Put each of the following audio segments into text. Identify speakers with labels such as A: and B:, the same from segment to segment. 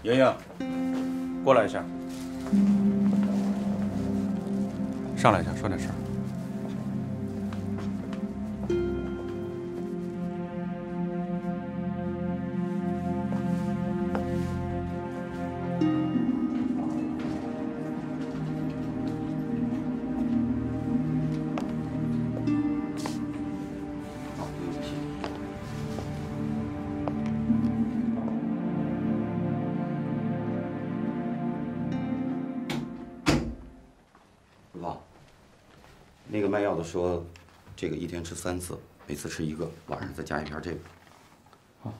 A: 莹莹，过来一下。上来一下，说点事儿。
B: 那个卖药的说，这个一天吃3次，每次吃1个，晚上再加一片这个。
A: 好。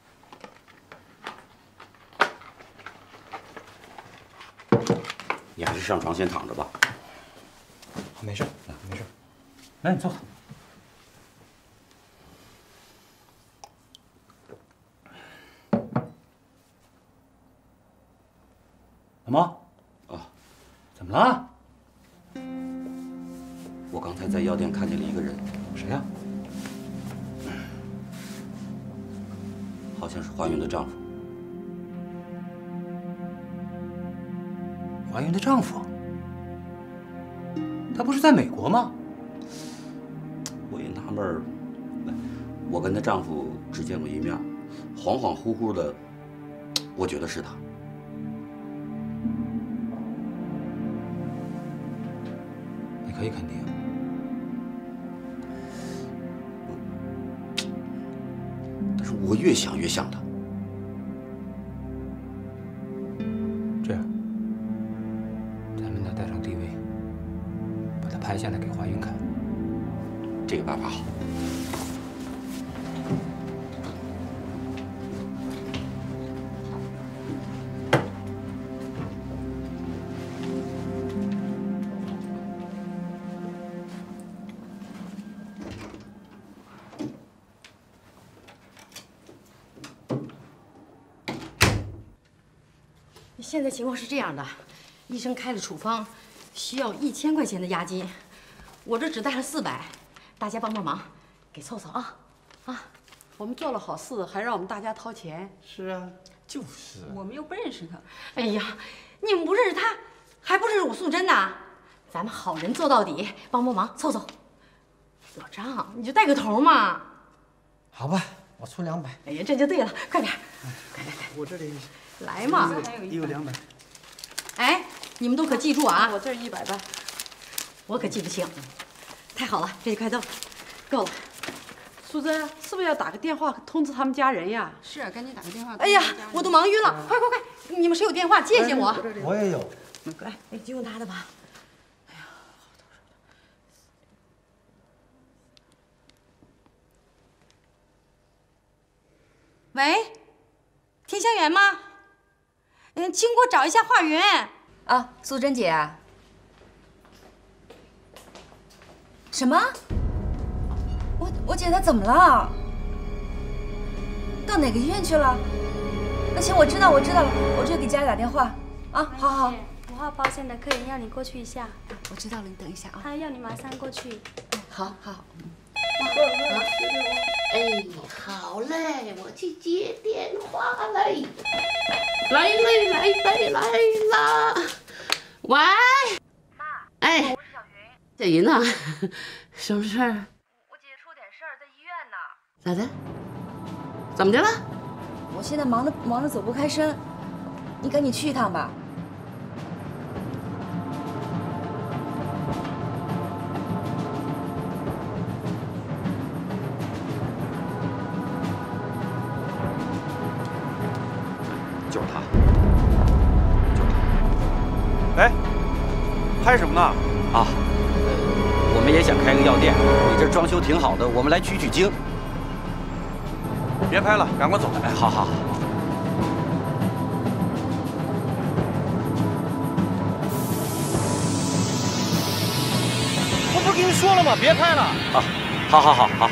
B: 你还是上床先躺着吧。
A: 好，没事，没事。来，你坐。老毛。
B: 啊，
A: 怎么了？
B: 我刚才在药店看见了一个人，
A: 谁呀？
B: 好像是华云的丈夫。
A: 华云的丈夫？他不是在美国吗？
B: 我也纳闷儿，我跟她丈夫只见过一面，恍恍惚惚的，我觉得是他。
A: 你可以肯定。
B: 我越想越像他。
A: 这样，咱们呢带上 DV， 把他拍下来给华云看。
B: 这个办法好。
C: 现在情况是这样的，医生开了处方，需要1000块钱的押金，我这只带了400，大家帮帮忙，给凑凑啊！啊，
D: 我们做了好事，还让我们大家掏钱。
A: 是啊，就是。
D: 我们又不认识他。
C: 哎呀，你们不认识他，还不认识我素贞呢？咱们好人做到底，帮帮忙，凑凑。老张，你就带个头嘛。
E: 好吧，我出200。
C: 哎呀，这就对了，快点，快来来，
E: 我这里。
C: 来嘛，
E: 也有200。
C: 哎，你们都可记住啊！
D: 我这100吧，
C: 我可记不清。太好了，这就快够了。
D: 素贞，是不是要打个电话通知他们家人呀？
F: 是，赶紧打个电话。
C: 哎呀，我都忙晕了，快快快！你们谁有电话借借我？
E: 我也有。
C: 来，就用他的吧。哎呀，喂，田香园吗？请给我找一下华云。
G: 啊，素贞姐啊。什么？我姐她怎么了？到哪个医院去了？那行，我知道了，我就给家里打电话。啊，好好。
H: 5号包厢的客人要你过去一下。
G: 我知道了，你等一下啊。
H: 他要你马上过去。
G: 好好。
I: 哎，好嘞，我去接电话嘞。来啦！喂，
H: 妈，
I: 哎，
H: 我是小云。
I: 小云呐，什么事儿？
H: 我姐出点事儿，在医院呢。
I: 咋的？怎么的了？
G: 我现在忙得走不开身，你赶紧去一趟吧。
B: 就是他，
A: 哎，拍什么呢？
B: 啊，我们也想开个药店，你这装修挺好的，我们来取经。
A: 别拍了，赶快走。
B: 哎，好好。
A: 我不是跟你说了吗？别拍了。
B: 啊，好。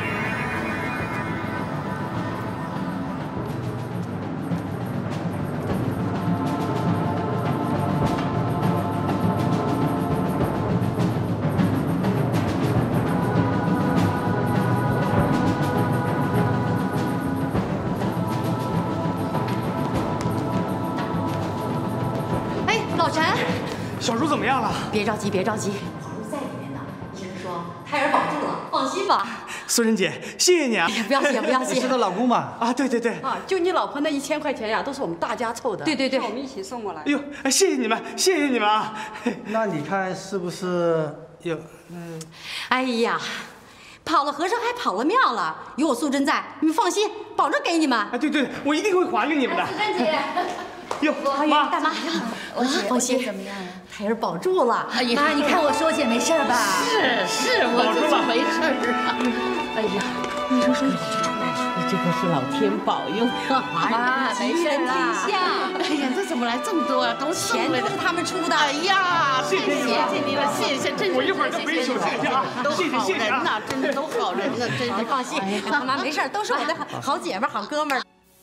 C: 老陈，
F: 小叔怎么样了？
C: 别着急，别着急，好如在里面呢。医生说胎儿保住了，放心吧。
F: 素贞姐，谢谢你啊！
C: 不要谢，不要谢。
E: 是她老公嘛？
F: 啊，对对对。
D: 啊，就你老婆那1000块钱呀，都是我们大家凑的。
C: 对对对，
D: 我们一起送过来。
F: 哎呦，谢谢你们，谢谢你们啊！
E: 那你看是不是有？
C: 哎呀，跑了和尚还跑了庙了，有我素贞在，你们放心，保证给你们。
F: 啊，对对，我一定会还给你们的。
C: 素贞姐，
F: 哟，妈，
C: 大妈，
G: 我姐
C: 放心，
G: 怎么样啊？
C: 胎儿保住了。
G: 妈，你看我说姐没事吧？
I: 是，我自己没事儿啊。哎呀，医生说这个是老天保佑啊，
G: 妈，没事啦。
I: 哎呀，这怎么来这么多啊？都
C: 钱都是他们出的。
I: 哎呀，
F: 谢谢
I: 你了，谢谢，真是。
F: 我一会儿就回去休息去啊。
I: 都
F: 谢谢
I: 好
F: 谢谢啊！
I: 人呐，真的都好人呐，真是。
C: 放心，大妈没事，都是我的好姐们、好哥们儿。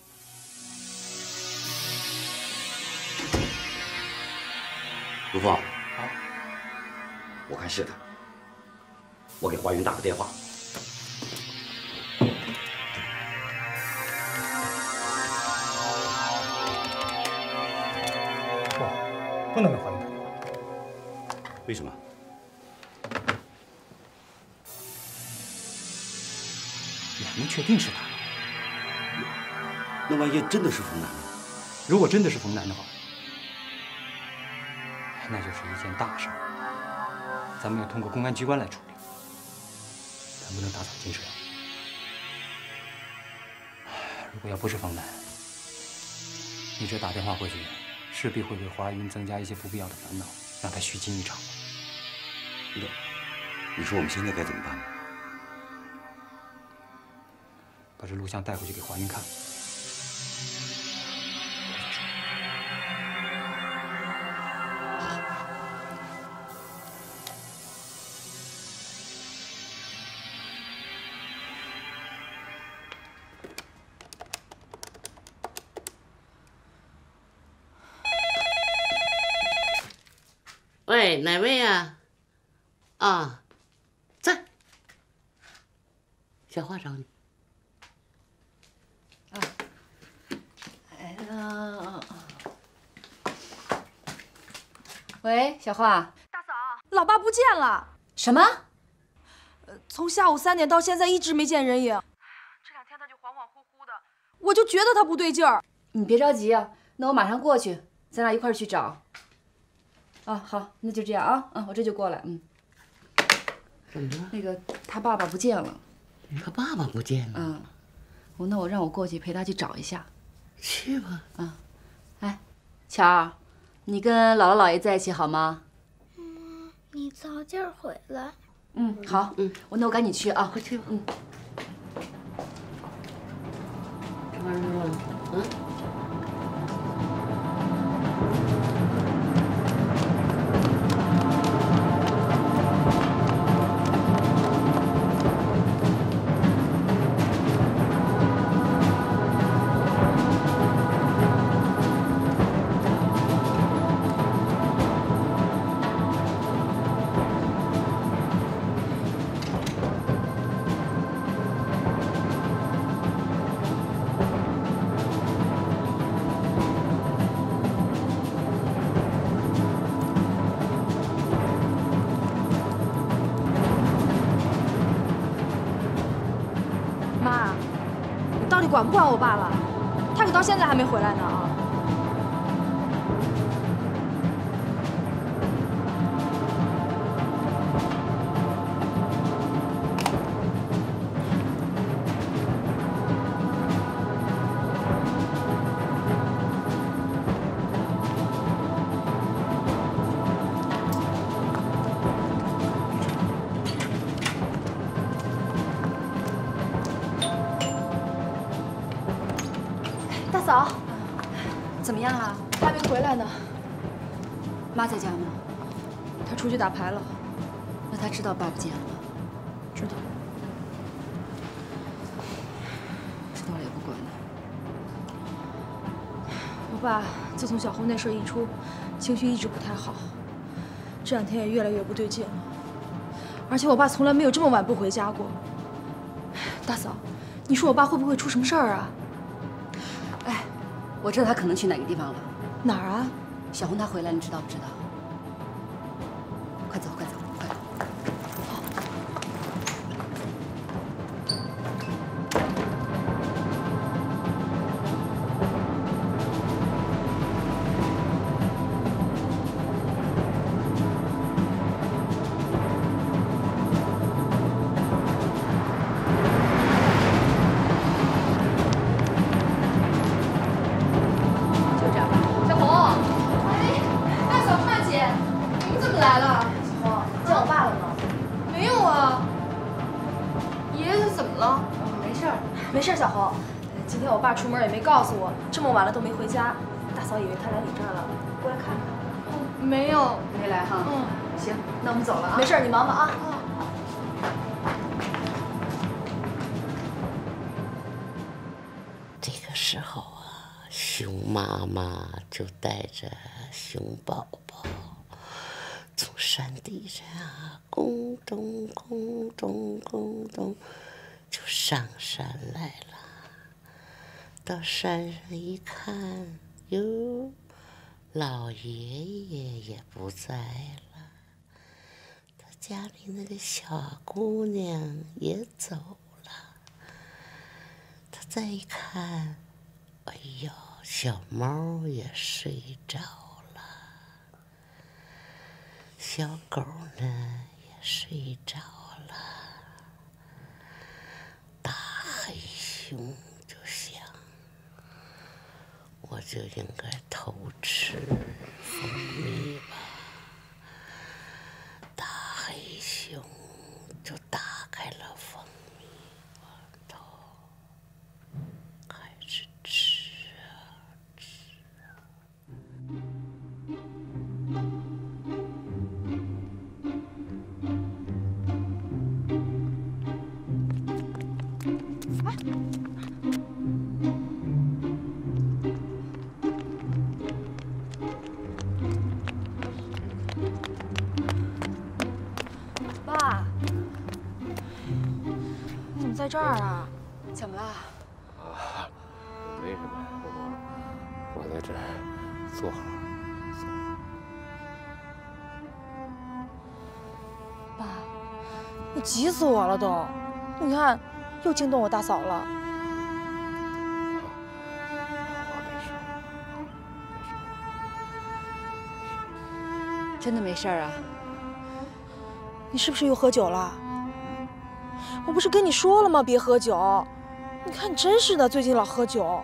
B: 陆凤，我看是他，我给华云打个电话。
A: 不能给华云打电话。
B: 为什么？
A: 你还能确定是他？
B: 那万一真的是冯楠呢？
A: 如果真的是冯楠的话，那就是一件大事儿，咱们要通过公安机关来处理，咱不能打草惊蛇。如果要不是冯楠，你这打电话回去，势必会给华云增加一些不必要的烦恼，让他虚惊一场。
B: 你说我们现在该怎么办？
A: 把这录像带回去给华云看。
I: 喂，哪位呀？啊，在。小花找你。
G: 喂，小花。
H: 大嫂，老爸不见了。
G: 什么？
H: 从下午3点到现在一直没见人影。这2天他就恍恍惚惚的，我就觉得他不对劲儿。
G: 你别着急啊，那我马上过去，咱俩一块儿去找。啊，好，那就这样啊，我这就过来，
I: 怎么了？
G: 那个他爸爸不见了。
I: 他爸爸不见了。
G: 那我让我过去陪他去找一下。
I: 去吧。
G: 哎，乔儿，你跟姥姥姥爷在一起好吗？
H: 你早点回来。
G: 好。那我赶紧去啊。
I: 快去吧。吃饭去了。
H: 妈，你到底管不管我爸了？他可到现在还没回来呢啊！大嫂，
G: 怎么样啊？
H: 还没回来呢。
G: 妈在家吗？
H: 他出去打牌了。
G: 那他知道爸不见了吗？
H: 知道。
G: 知道了也不管了。
H: 我爸自从小红那事儿一出，情绪一直不太好，这2天也越来越不对劲了。而且我爸从来没有这么晚不回家过。大嫂，你说我爸会不会出什么事儿啊？
G: 哎，我知道他可能去哪个地方了。
H: 哪儿啊？
C: 小红她回来，你知道不知道？快走，快走，快走！
H: 没事，小红。今天我爸出门也没告诉我，这么晚了都没回家，大嫂以为他来你这儿了，过来看看。没有，
C: 没来哈。行，那我们走了啊。
H: 没事，你忙吧啊。
I: 这个时候啊，熊妈妈就带着熊宝宝从山底下咕咚咕咚咕咚就上山来了。到山上一看，哟，老爷爷也不在了，他家里那个小姑娘也走了。他再一看，哎呦，小猫也睡着了，小狗呢也睡着了。大黑熊就想，我就应该偷吃蜂蜜吧。大黑熊就打开了蜂蜜罐头，开始吃啊吃啊。
H: 爸，你怎么在这儿啊？
C: 怎么了？
J: 啊，没什么，我在这儿坐会儿。
H: 爸，你急死我了都！你看，又惊动我大嫂了。
C: 真的没事儿啊？
H: 你是不是又喝酒了？我不是跟你说了吗？别喝酒。你看你真是的，最近老喝酒。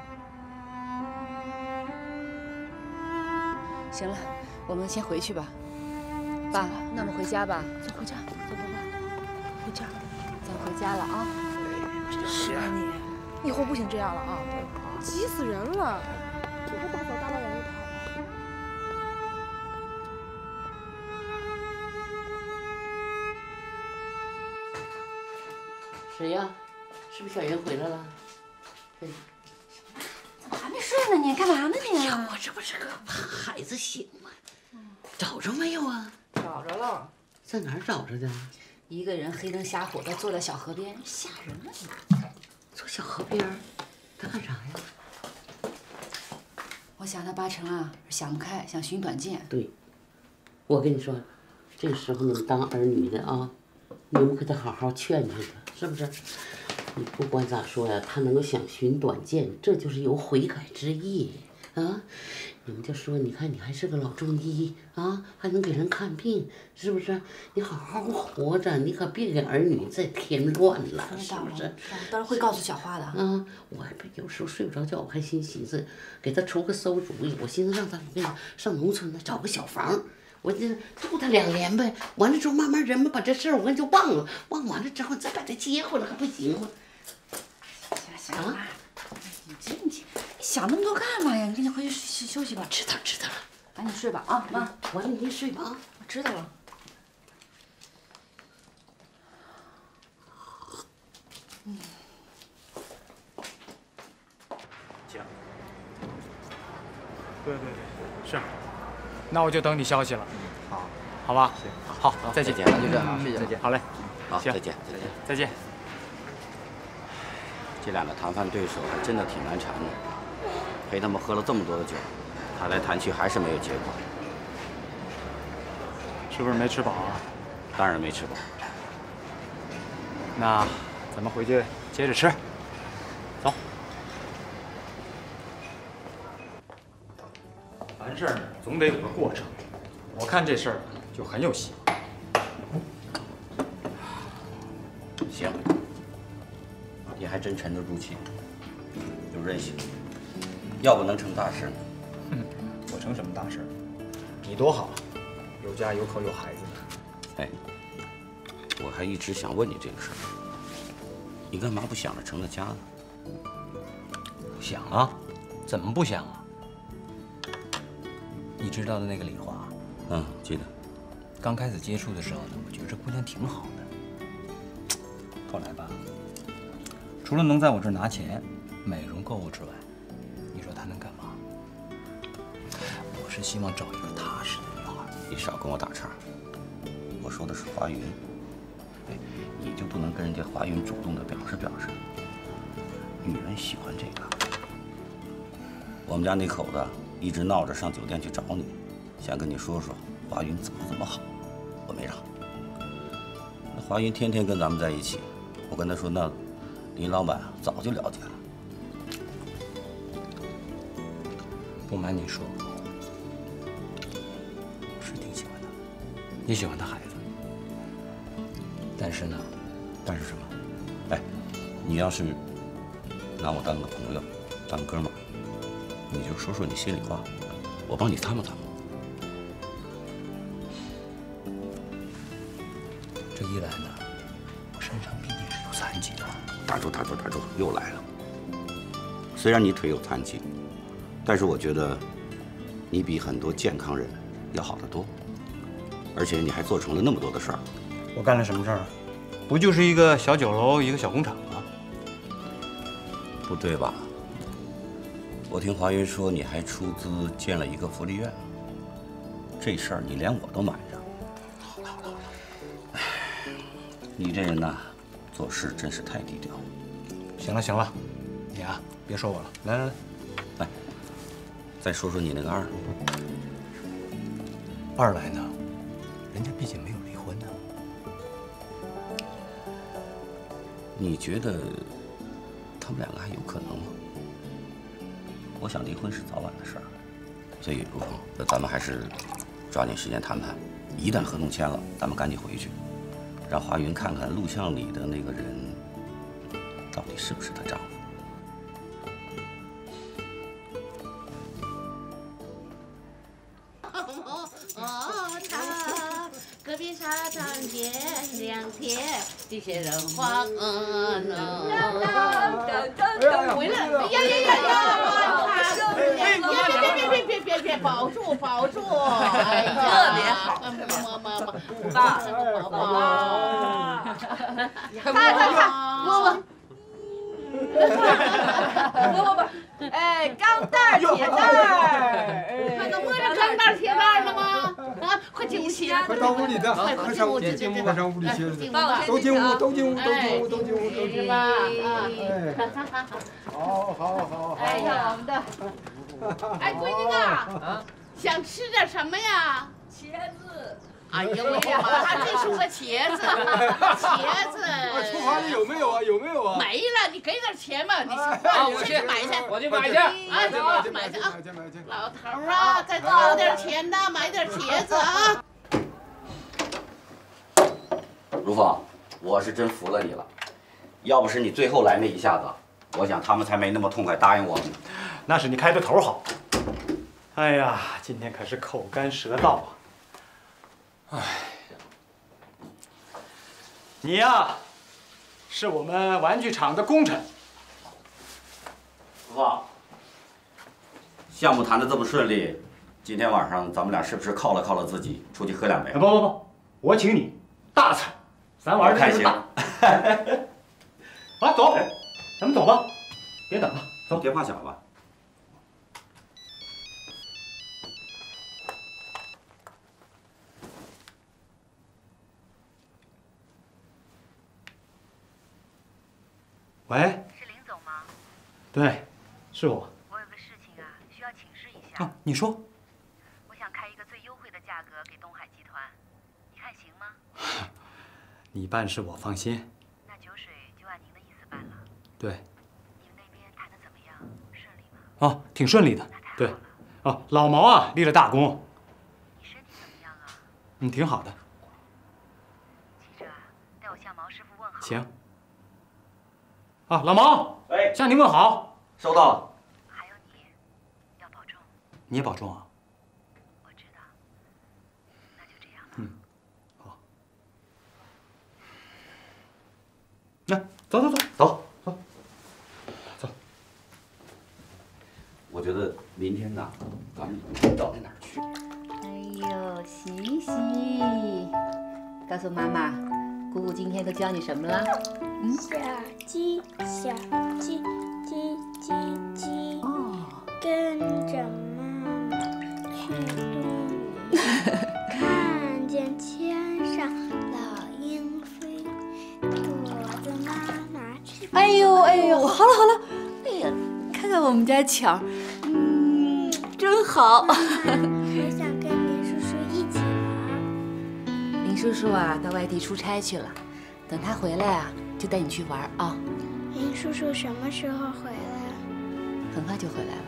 C: 行了，我们先回去吧。爸，那我们回家吧。
H: 走，回家，走吧，爸，回家。
C: 咱回家了啊。
H: 真是啊你，以后不行这样了啊，急死人了。这和大嫂大老远就跑了。
I: 谁呀？是不是小云回来了？
C: 怎么还没睡呢？你干嘛呢你？
I: 呀，我这不是个怕孩子醒吗？找着没有啊？
C: 找着了。
I: 在哪儿找着的？
C: 一个人黑灯瞎火的坐在小河边，吓人了你。
I: 坐小河边儿，他干啥呀？
C: 我想他八成啊想不开，想寻短见。
I: 对，我跟你说，这个时候你们当儿女的啊，你们可得好好劝劝他，是不是？你不管咋说呀，他能够想寻短见，这就是有悔改之意啊。你们就说，你看你还是个老中医啊，还能给人看病，是不是？你好好活着，你可别给儿女再添乱了，是不是？
C: 当然会告诉小花的。
I: 啊，我有时候睡不着觉，我还寻思给他出个馊主意，我寻思让他上农村呢找个小房。我就住他2年呗，完了之后慢慢人们把这事儿我跟就忘了，忘完了之后再把他接回来，还不行吗？
C: 行了，你想那么多干嘛呀？你赶紧回去休息吧。
I: 知道了，
C: 赶紧睡吧啊，妈。
I: 完了你睡吧啊。
C: 我知道了。
A: 行。对，是。那我就等你消息了。好，好吧。行，好，再见。
B: 那就这样啊，
A: 再见。好嘞。
B: 好，
A: 行，
B: 再见。
A: 再见。
B: 这2个谈判对手还真的挺难缠的，陪他们喝了这么多的酒， 谈来谈去还是没有结果。
A: 是不是没吃饱啊？
B: 当然没吃饱。
A: 那咱们回去接着吃。走。凡事总得有个过程，我看这事儿就很有戏。
B: 行，你还真沉得住气，有韧性，要不能成大事呢。
A: 我成什么大事？你多好，有家有口有孩子的。
B: 哎，我还一直想问你这个事儿，你干嘛不想着成了家呢？
A: 不想啊？怎么不想啊？你知道的那个李华，
B: 嗯，记得。
A: 刚开始接触的时候呢，我觉得这姑娘挺好的。后来吧，除了能在我这儿拿钱、美容购物之外，你说她能干嘛？我是希望找一个踏实的女孩。
B: 你少跟我打岔，我说的是华云。哎，你就不能跟人家华云主动的表示表示？女人喜欢这个。我们家那口子一直闹着上酒店去找你，想跟你说说华云怎么好，我没让。那华云天天跟咱们在一起，我跟他说那林老板早就了解了。
A: 不瞒你说，我是挺喜欢他，也喜欢他孩子。但是呢，
B: 但是什么？哎，你要是拿我当个朋友，当哥们儿，你就说说你心里话，我帮你参谋参谋。
A: 这一来呢，我身上毕竟是有残疾的。
B: 打住，又来了。虽然你腿有残疾，但是我觉得你比很多健康人要好得多，而且你还做成了那么多的事儿。
A: 我干了什么事儿啊？不就是一个小酒楼，一个小工厂吗？
B: 不对吧？我听华云说你还出资建了一个福利院，这事儿你连我都瞒着。好了，哎，你这人呐，做事真是太低调。
A: 行了，你啊，别说我了。来，
B: 再说说你那个二。
A: 二来呢，人家毕竟没有离婚呢。
B: 你觉得他们两个还有可能吗？我想离婚是早晚的事儿，所以如风，那咱们还是抓紧时间谈判。一旦合同签了，咱们赶紧回去，让华云看看录像里的那个人到底是不是她丈夫。
K: 隔壁沙滩边两天，这些人花回来，别，保住！哎呀，特别好，爸，
D: 摸，哎，钢蛋儿、铁蛋儿，
K: 看到摸着钢蛋儿、铁蛋儿了吗？啊，快进屋去！
L: 快到屋里的，快上屋里去，快上屋里去，都进屋。好。
K: 哎呀，我们的，哎，闺女啊，想吃点什么呀？茄子。哎呀，我的妈，还真是个茄子。
L: 厨房里有没有啊？
K: 没了，你给点钱吧，你去买去。
F: 我去买去。
K: 哎，去买去啊！老头啊，再找点钱呐，买点茄子啊。
B: 如风，我是真服了你了，要不是你最后来那一下子，我想他们才没那么痛快答应我们呢。
A: 那是你开的头好。哎呀，今天可是口干舌燥啊！哎，你呀，是我们玩具厂的功臣。
B: 如风，项目谈得这么顺利，今天晚上咱们俩是不是犒劳自己，出去喝两杯？
A: 不，我请你，大餐，咱玩的就是大。好了，走，咱们走吧，别等了，走。
B: 别怕小吧。
A: 喂，
M: 是林总吗？
A: 对，是我。
M: 我有个事情啊，需要请示一下。
A: 啊，你说。
M: 我想开一个最优惠的价格给东海集团，你看行吗？
A: 你办事我放心。
M: 那酒水就按您的意思办了。
A: 对。
M: 你们那边谈的怎么样？顺利吗？
A: 哦，挺顺利的。对。哦，老毛啊，立了大功。
M: 你身体怎么样啊？
A: 嗯，挺好的。
M: 记着，代我向毛师傅问好。
A: 行。啊，老毛，
B: 哎，
A: 向您问好。
B: 收到了。
M: 还有你，要保重。
A: 你也保重啊。
M: 我知道。那就这样了。
A: 嗯，好。那走。
B: 我觉得明天呢，咱们到那哪儿去？
N: 哎呦，喜喜，告诉妈妈，姑姑今天都教你什么了？
O: 小鸡，小鸡，叽叽叽，跟着妈妈去动物园，看见天上老鹰飞，躲着妈妈吃。
G: 哎呦，好了，哎呀，看看我们家巧儿，真好。
O: 我想跟林叔叔一起玩。
N: 林叔叔啊，到外地出差去了，等他回来啊，就带你去玩啊。
O: 林叔叔什么时候回来？
N: 很快就回来了。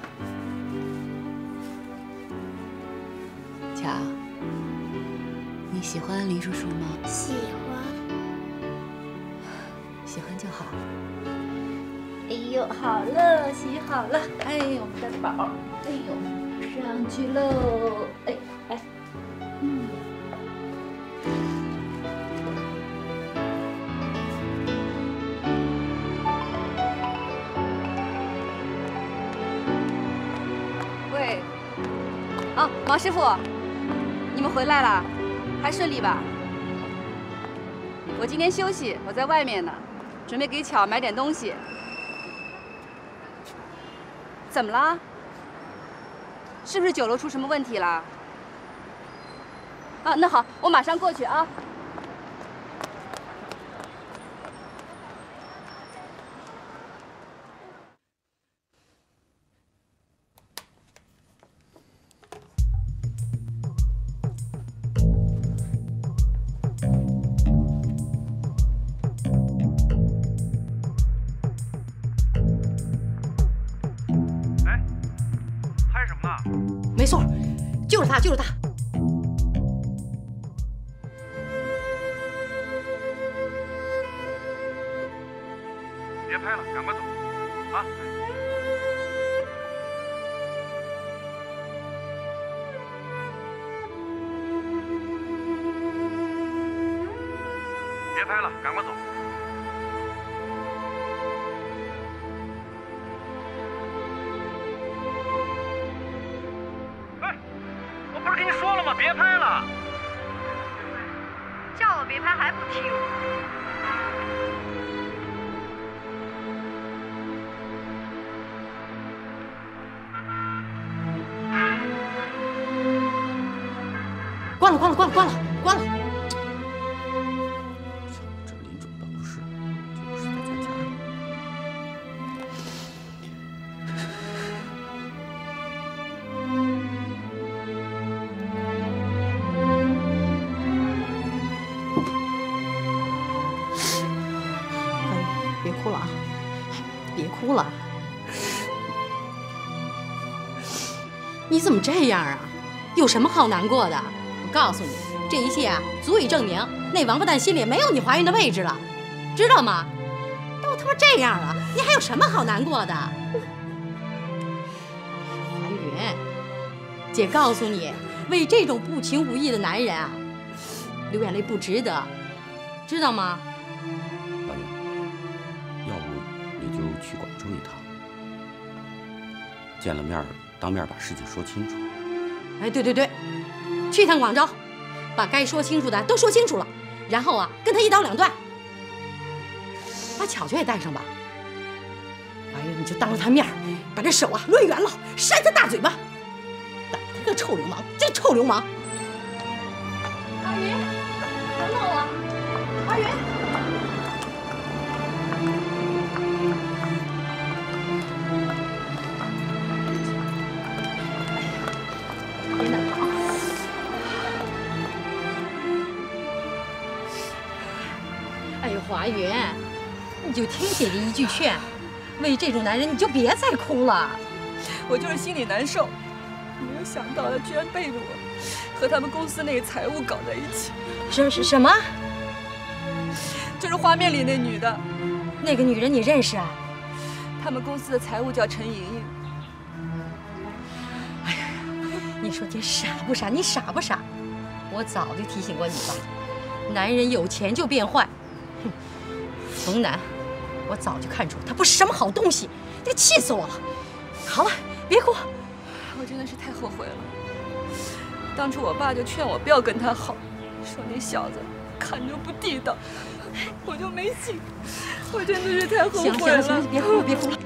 N: 巧，你喜欢林叔叔吗？
O: 喜欢。
N: 喜欢就好。
G: 哎呦，好了，洗好了。哎呦，我们的宝，哎呦，上去喽。哎，喂，啊，毛师傅，你们回来了，还顺利吧？我今天休息，我在外面呢，准备给巧买点东西。怎么了？是不是酒楼出什么问题了？啊，那好，我马上过去啊。
C: 没错，就是他，就是他。
P: 别拍了，赶快走，啊！别拍了，赶快走。不是跟你说了吗？别拍了！
C: 叫我别拍还不听。关了！
B: 这林总办公室就不是在咱家里。
C: 别哭了啊！别哭了！你怎么这样啊？有什么好难过的？我告诉你，这一切啊，足以证明那王八蛋心里没有你怀孕的位置了，知道吗？都他妈这样了，你还有什么好难过的？怀孕，姐告诉你，为这种不情不义的男人啊，流眼泪不值得，知道吗？
B: 老娘，要不你就去广州一趟，见了面当面把事情说清楚。
C: 哎，对，去趟广州，把该说清楚的都说清楚了，然后啊，跟他一刀两断，把巧巧也带上吧。怀孕你就当着他面把这手啊抡圆了，扇他大嘴巴，打他个臭流氓，真臭流氓！
G: 阿云，等等我，阿云。
C: 华云，你就听姐姐一句劝，为这种男人你就别再哭了。
H: 我就是心里难受，没有想到他居然背着我，和他们公司那个财务搞在一起。
C: 什么？
H: 就是画面里那女的。
C: 那个女人你认识啊？
H: 他们公司的财务叫陈莹莹。
C: 哎呀，你说你傻不傻？你傻不傻？我早就提醒过你吧，男人有钱就变坏。哼，冯楠，我早就看出他不是什么好东西，这气死我了。好了，别哭。
H: 我真的是太后悔了。当初我爸就劝我不要跟他好，说那小子看着不地道，我就没信。我真的是太后悔了。
C: 行，别哭了，别哭了。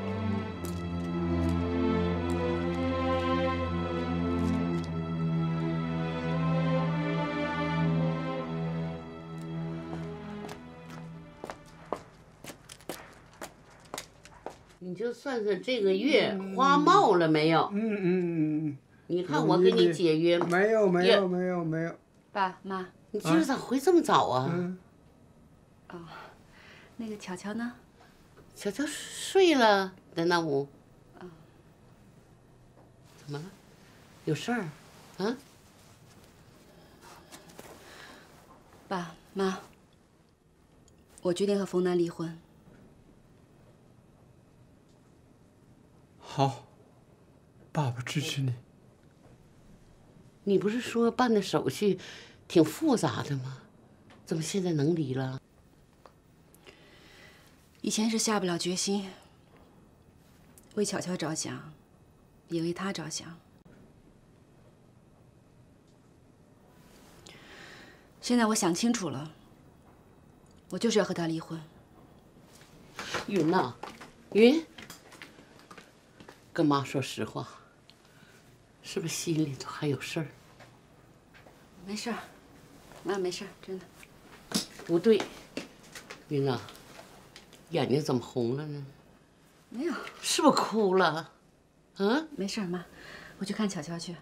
K: 你就算算这个月花冒了没有？你看我给你解约
L: 没有。
G: 爸妈，
K: 你今儿咋回这么早啊？
G: 哦，那个巧巧呢？
K: 巧巧睡了，在那屋。怎么了？有事儿？啊？
G: 爸妈，我决定和冯楠离婚。
L: 好，爸爸支持你。
K: 你不是说办的手续挺复杂的吗？怎么现在能离了？
G: 以前是下不了决心，为巧巧着想，也为他着想。现在我想清楚了，我就是要和他离婚。
K: 云呐，云，跟妈说实话，是不是心里头还有事儿？
G: 没事儿，妈没事儿，真的。
K: 不对，云呐，眼睛怎么红了呢？
G: 没有，
K: 是不是哭了？啊？
G: 没事儿，妈，我去看巧巧去。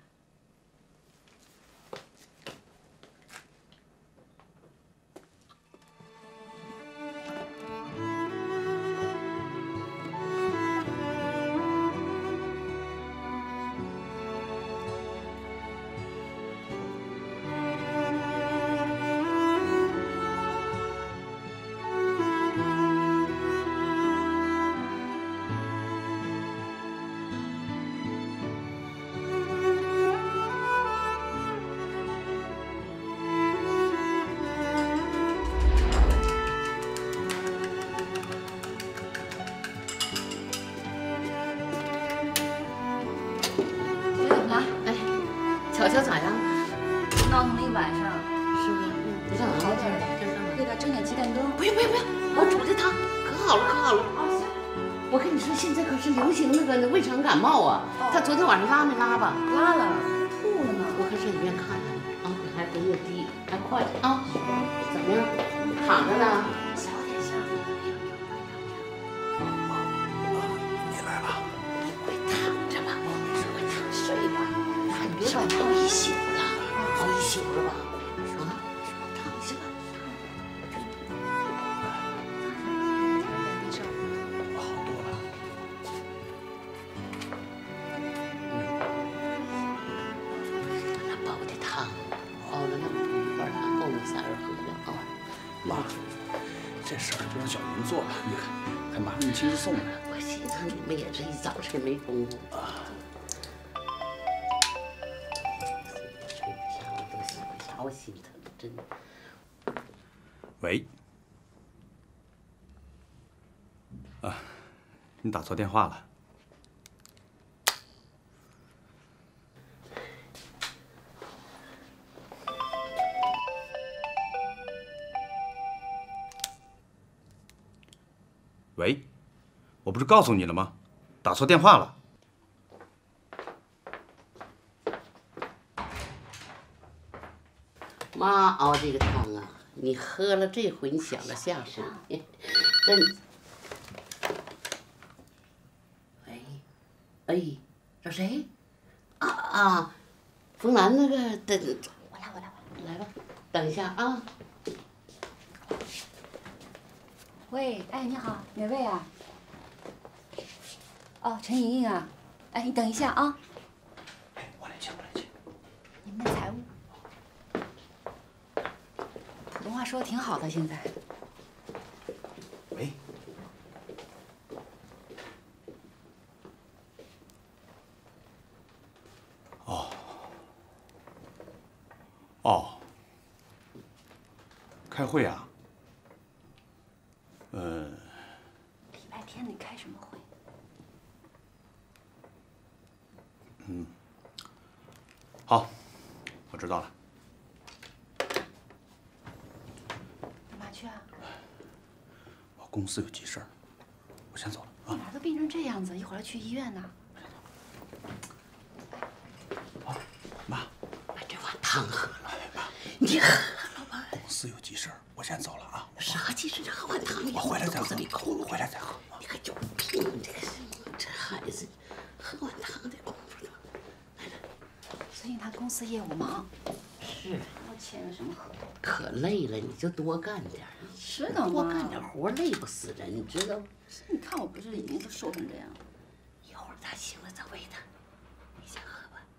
K: 巧巧咋样？
G: 闹腾了一晚上，
K: 是不是？你上哪儿去？
G: 给他蒸点鸡蛋羹。
K: 不用，我煮的汤可好了。
G: 哦，行。
K: 我跟你说，现在可是流行那个胃肠感冒啊。他昨天晚上拉没拉吧？
G: 拉了，吐了呢。
K: 我可上医院看看啊，还得有滴，还快啊。怎么样？躺着呢？
G: 小点声。
L: 你来了。
K: 你快躺着吧，快躺睡吧。你别晚熬一宿了，熬一宿了吧？啊，躺下吧。
L: 好多了。
K: 那煲的汤熬了那么多一会儿，还够你仨人喝的啊。
L: 妈，这事儿就让小云做了，你看，还麻烦你亲自送来。
K: 我寻思你们也这一早晨没功夫啊。我心疼，真的。
A: 喂，啊，你打错电话了。喂，我不是告诉你了吗？打错电话了。
K: 妈熬这个汤啊，你喝了这回，你想着下回。真。喂，哎，找谁？啊，冯兰那个，等我来吧，等一下啊。
G: 喂，哎，你好，哪位啊？哦，陈莹莹啊，哎，你等一下啊。
B: 哎，我来接。
G: 你们的财务，普通话说的挺好的，现在。
B: 喂。哦。开会啊？
G: 礼拜天你开什么会？
B: 好，我知道了。
G: 干嘛去啊？
B: 我公司有急事儿，我先走了啊。
G: 你哪都病成这样子，一会儿要去医院呢。
B: 妈，
I: 把这碗汤喝了。
B: 妈，
I: 你喝了吧。
B: 公司有急事儿，我先走了啊。
I: 啥急事？喝碗汤，
B: 我回来再喝。
I: 我
B: 回来再喝。
I: 你可有病！这孩子，喝碗汤的功夫都。
G: 最近他公司业务忙。
I: 是。
G: 要签个什么合同？
I: 可累了，你就多干点儿。
G: 知道吗？
I: 多干点活，累不死人，你知道吗？
G: 你看我不是已经都瘦成这样了？
I: 一会儿他醒了再喂他。你先喝吧。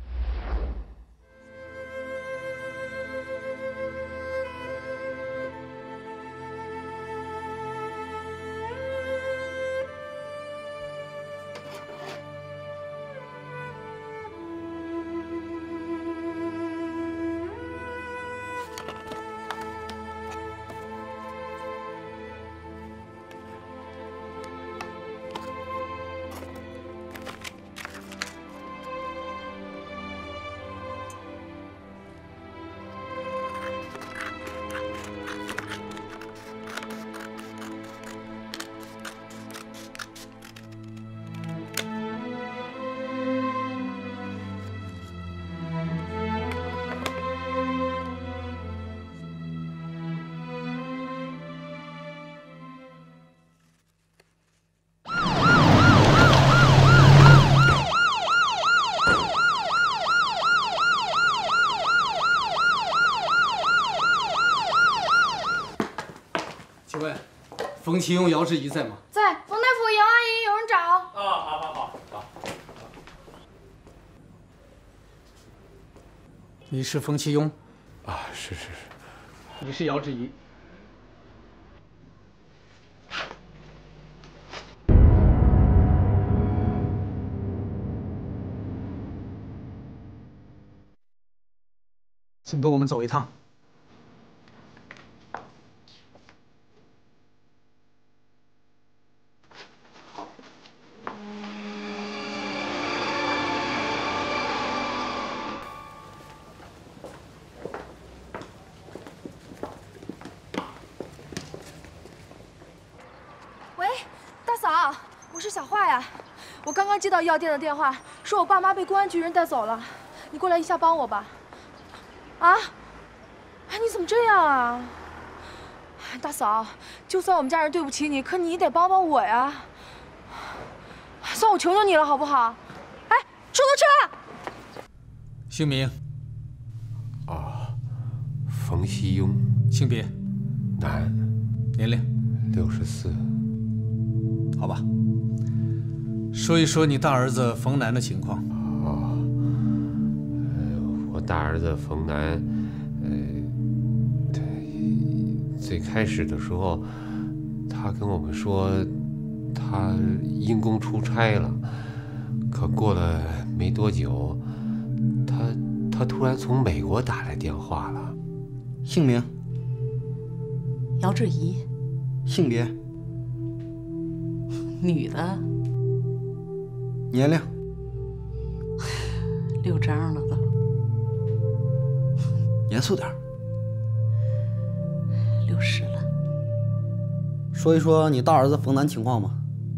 E: 请问，冯其庸、姚志怡在吗？
H: 在，冯大夫、姚阿姨，有人找。
E: 好。你是冯其庸？
J: 啊，是。
E: 你是姚志怡。请跟我们走一趟。
H: 喂，大嫂，我是小华呀。我刚刚接到药店的电话，说我爸妈被公安局人带走了，你过来一下帮我吧。啊？哎，你怎么这样啊？大嫂，就算我们家人对不起你，可你得帮帮我呀。算我求求你了，好不好？哎，出租车！
E: 姓名？
J: 冯其庸。
E: 性别？
J: 男。
E: 年龄
J: ？64。
E: 好吧。说一说你大儿子冯楠的情况。
J: 我大儿子冯楠，最开始的时候，他跟我们说他因公出差了，可过了没多久，他突然从美国打来电话了。
A: 姓名？
C: 姚志怡。
A: 性别？
C: 女的。
A: 年龄
C: ？6张了都。
A: 严肃点。
C: 60了。
A: 说一说你大儿子冯楠情况吧。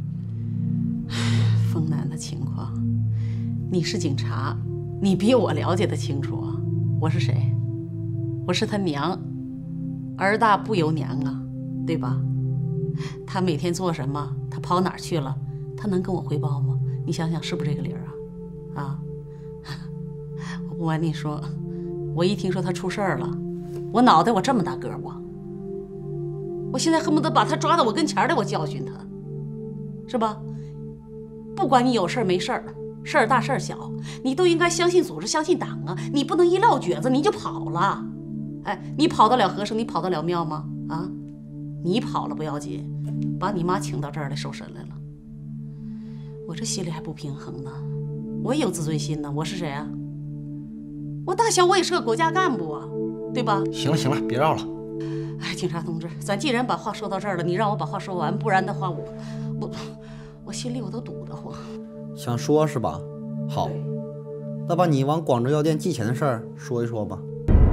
C: 冯楠的情况，你是警察，你比我了解的清楚啊。我是谁？我是他娘，儿大不由娘啊，对吧？他每天做什么？他跑哪儿去了？他能跟我汇报吗？你想想是不是这个理儿啊？啊！我不瞒你说，我一听说他出事儿了，我脑袋我这么大个儿， 我现在恨不得把他抓到我跟前来，我教训他，是吧？不管你有事儿没事儿，事儿大事儿小，你都应该相信组织，相信党啊！你不能一撂蹶子你就跑了。哎，你跑得了和尚，你跑得了庙吗？啊，你跑了不要紧，把你妈请到这儿来受审来了，我这心里还不平衡呢。我也有自尊心呢，我是谁啊？我大小我也是个国家干部啊，对吧？
B: 行了行了，别绕了。
C: 哎，警察同志，咱既然把话说到这儿了，你让我把话说完，不然的话我心里我都堵得慌。
Q: 想说是吧？好，那把你往广州药店寄钱的事儿说一说吧。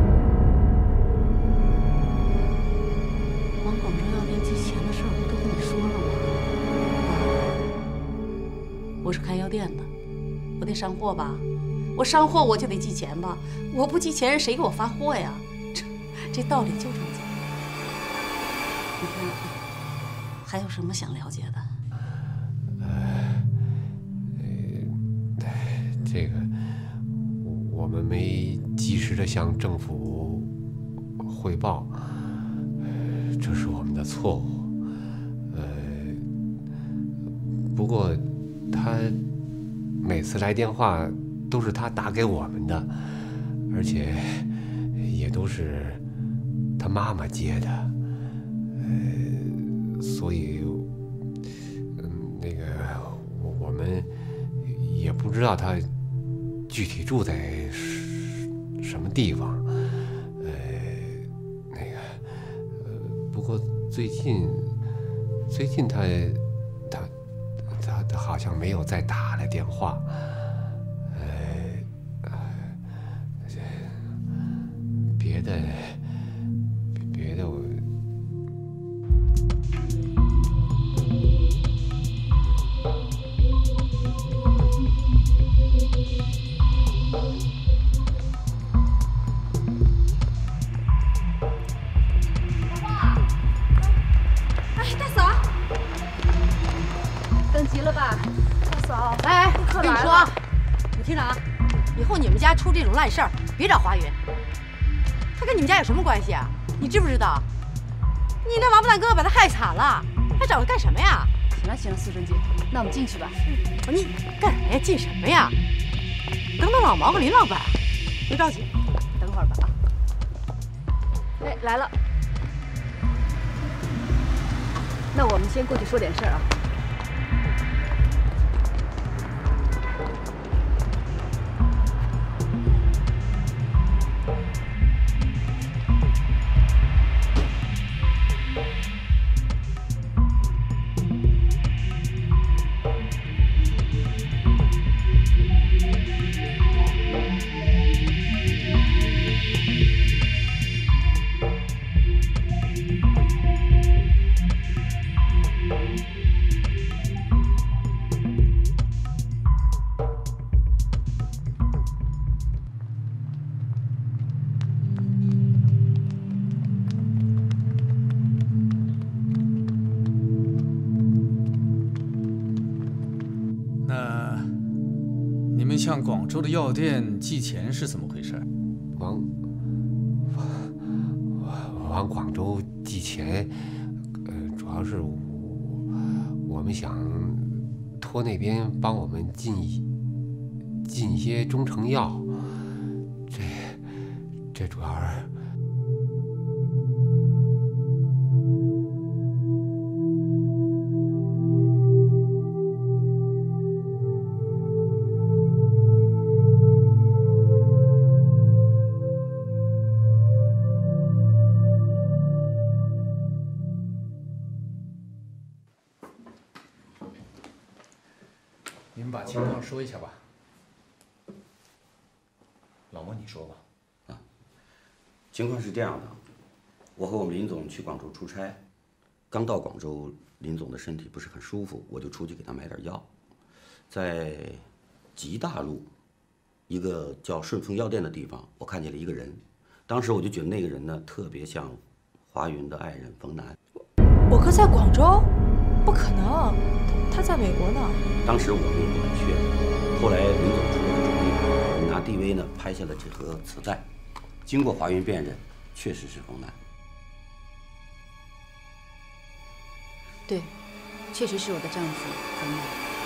C: 往广州药店寄钱的事儿我都跟你说了吗？我是开药店的，我得上货吧？我上货我就得寄钱吧？我不寄钱，谁给我发货呀？这道理就这么简单。你看，还有什么想了解的？
J: 这个我们没及时的向政府汇报，这是我们的错误。不过他每次来电话都是他打给我们的，而且也都是他妈妈接的，所以那个我们也不知道他具体住在什么地方，不过最近他好像没有再打了电话，别的我。
C: 出这种烂事儿，别找华云。他跟你们家有什么关系啊？你知不知道？你那王八蛋哥哥把他害惨了，还找他干什么呀？
G: 行了行了，苏书记，那我们进去吧。
C: 你干什么呀？进什么呀？等等老毛和林老板，别着急，等会儿吧啊。
G: 哎，来了。那我们先过去说点事儿啊。
E: 向广州的药店寄钱是怎么回事？
J: 往广州寄钱，主要是我们想托那边帮我们进一些中成药，这主要是。
E: 您把情况说一下吧。
B: 老莫，你说吧。啊，情况是这样的，我和我们林总去广州出差，刚到广州，林总的身体不是很舒服，我就出去给他买点药。在吉大路一个叫顺丰药店的地方，我看见了一个人，当时我就觉得那个人呢特别像华云的爱人冯楠。
H: 我哥在广州？不可能，他在美国呢。
B: 当时我们也不敢确认，后来林总出了个主意，我们拿 DV 呢拍下了这盒磁带，经过华云辨认，确实是冯楠。
G: 对，确实是我的丈夫冯楠。